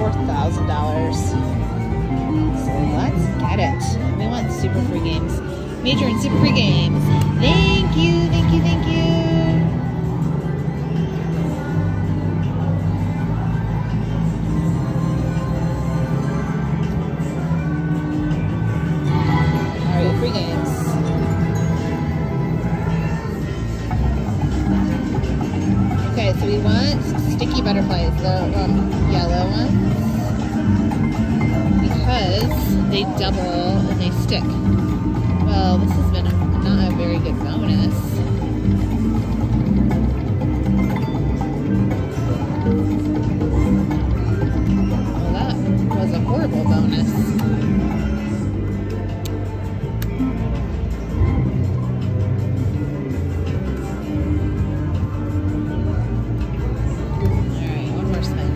$4,000. So let's get it. We want super free games. Major and super free games. Thank you, thank you, thank you. Alright, free games. Okay, so we want sticky butterflies, the yellow ones, because they double and they stick. Well, this has been not a very good bonus.